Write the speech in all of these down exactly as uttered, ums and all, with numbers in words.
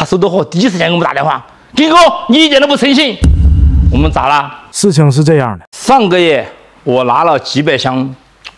收到后第一时间给我们打电话，金哥，你一点都不诚信。我们咋了？ 事情是这样的， 上个月我拿了几百箱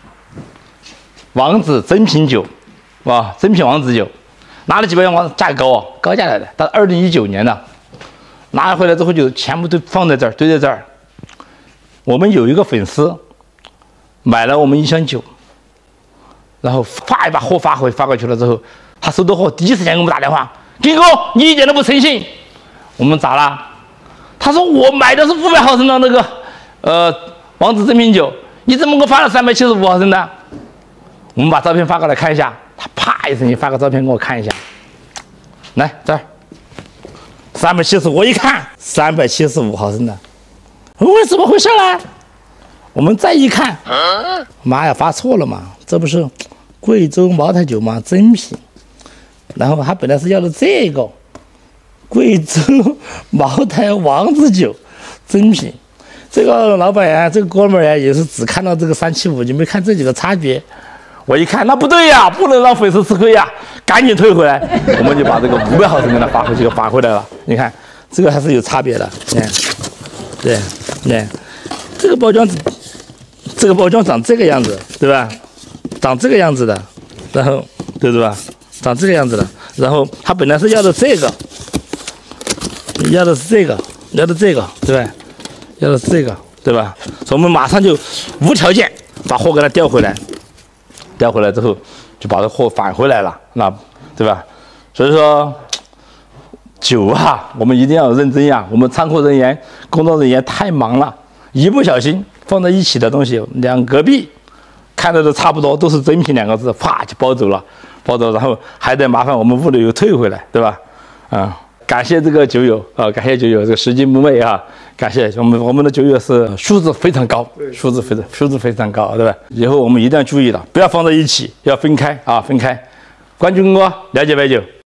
王子真品酒，哇，真品王子酒，拿了几百箱王子，价格高哦，高价来的。到二零一九年了，拿回来之后就全部都放在这儿，堆在这儿。我们有一个粉丝买了我们一箱酒，然后啪一把货发回发过去了之后，他收到后第一时间给我们打电话，金哥，你一点都不诚信。我们咋了？他说我买的是五百毫升的那个呃王子真品酒，你怎么给我发了三百七十五毫升的？我们把照片发过来看一下，他啪一声就发个照片给我看一下，来这儿三百七十五，我一看三百七十五毫升的，我问怎么回事呢？我们再一看，妈呀，发错了嘛，这不是贵州茅台酒吗？真品，然后他本来是要的这个贵州茅台王子酒真品，这个老板呀，这个哥们儿呀，也是只看到这个三七五，就没看这几个差别。我一看，那不对呀，不能让粉丝吃亏呀，赶紧退回来。我们就把这个五百毫升给他发回去，就发回来了。你看，这个还是有差别的。你看，对，对，这个包装，这个包装长这个样子，对吧？长这个样子的，然后，对对吧？长这个样子的，然后他本来是要的这个。要的是这个，要的这个，对吧？要的是这个，对吧？所以我们马上就无条件把货给他调回来，调回来之后就把这货返回来了，那对吧？所以说酒啊，我们一定要认真呀。我们仓库人员、工作人员太忙了，一不小心放在一起的东西，两隔壁看到的差不多，都是真品两个字，啪就包走了，包走，然后还得麻烦我们物流又退回来，对吧？啊、嗯。感谢这个酒友啊，感谢酒友这个拾金不昧啊，感谢我们我们的酒友是素质非常高，素质非常素质非常高，对吧？以后我们一定要注意了，不要放在一起，要分开啊，分开。关注公哥，了解白酒。